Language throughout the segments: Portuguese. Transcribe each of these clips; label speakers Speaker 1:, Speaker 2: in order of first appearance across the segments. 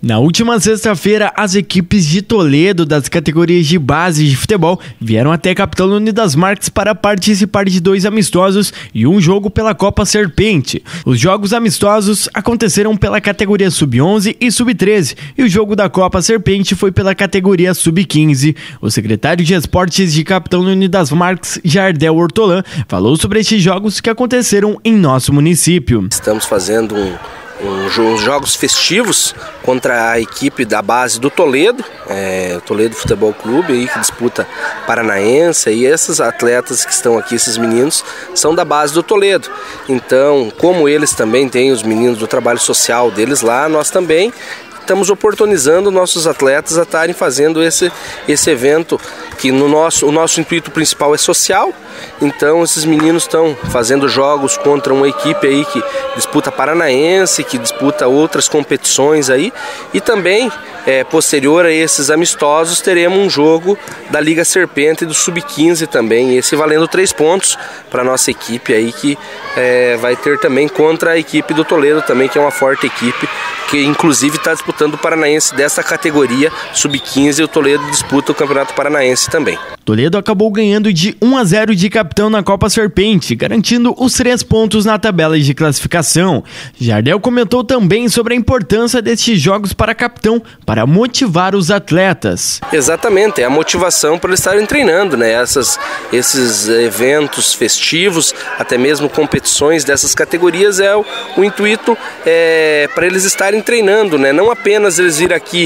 Speaker 1: Na última sexta-feira, as equipes de Toledo das categorias de base de futebol vieram até Capitão Unidas Marques para participar de 2 amistosos e um jogo pela Copa Serpente. Os jogos amistosos aconteceram pela categoria Sub-11 e Sub-13 e o jogo da Copa Serpente foi pela categoria Sub-15. O secretário de Esportes de Capitão Unidas Marques, Jardel Hortolã, falou sobre estes jogos que aconteceram em nosso município.
Speaker 2: Estamos fazendo uns jogos festivos contra a equipe da base do Toledo, Toledo Futebol Clube, aí, que disputa Paranaense, e esses atletas que estão aqui, esses meninos, são da base do Toledo. Então, como eles também têm os meninos do trabalho social deles lá, nós também estamos oportunizando nossos atletas a estarem fazendo esse evento, que o nosso intuito principal é social. Então esses meninos estão fazendo jogos contra uma equipe aí que disputa Paranaense, que disputa outras competições aí, e também posterior a esses amistosos teremos um jogo da Liga Serpente do Sub-15 também, esse valendo 3 pontos para nossa equipe aí, que vai ter também contra a equipe do Toledo também, que é uma forte equipe, que inclusive está disputando o Paranaense dessa categoria Sub-15, e o Toledo disputa o Campeonato Paranaense também.
Speaker 1: Toledo acabou ganhando de 1-0 de Capitão na Copa Serpente, garantindo os 3 pontos na tabela de classificação. Jardel comentou também sobre a importância destes jogos para Capitão, para motivar os atletas.
Speaker 2: Exatamente, é a motivação para eles estarem treinando, né? Esses eventos festivos, até mesmo competições dessas categorias, o intuito para eles estarem treinando, né? Não apenas eles vir aqui,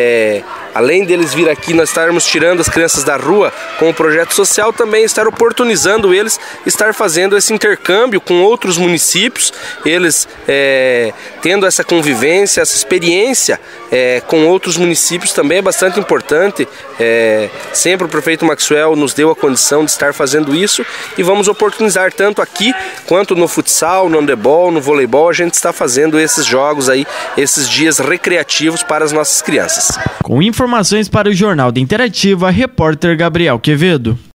Speaker 2: além deles vir aqui, nós estarmos tirando as crianças da rua com o projeto social, também estar oportunizando eles, estar fazendo esse intercâmbio com outros municípios, eles tendo essa convivência, essa experiência com outros municípios também é bastante importante. Sempre o prefeito Maxwell nos deu a condição de estar fazendo isso, e vamos oportunizar tanto aqui quanto no futsal, no handebol, no voleibol. A gente está fazendo esses jogos aí, esses dias recreativos para as nossas crianças.
Speaker 1: Com informações para o Jornal da Interativa, repórter Gabriel Quevedo.